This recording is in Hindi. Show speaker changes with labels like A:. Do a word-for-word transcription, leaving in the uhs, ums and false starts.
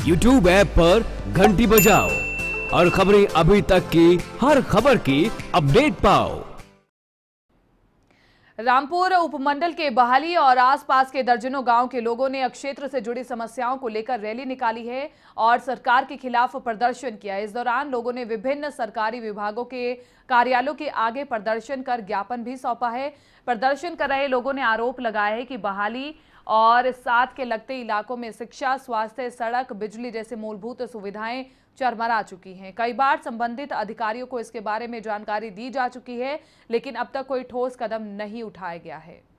A: यूट्यूब ऐप पर घंटी बजाओ और खबरें अभी तक की हर खबर की अपडेट पाओ।
B: रामपुर उपमंडल के बहाली और आसपास के दर्जनों गांव के लोगों ने क्षेत्र से जुड़ी समस्याओं को लेकर रैली निकाली है और सरकार के खिलाफ प्रदर्शन किया। इस दौरान लोगों ने विभिन्न सरकारी विभागों के कार्यालयों के आगे प्रदर्शन कर ज्ञापन भी सौंपा है। प्रदर्शन कर रहे लोगों ने आरोप लगाया है कि बहाली और साथ के लगते इलाकों में शिक्षा, स्वास्थ्य, सड़क, बिजली जैसे मूलभूत सुविधाएं चरमरा चुकी हैं। कई बार संबंधित अधिकारियों को इसके बारे में जानकारी दी जा चुकी है, लेकिन अब तक कोई ठोस कदम नहीं उठाया गया है।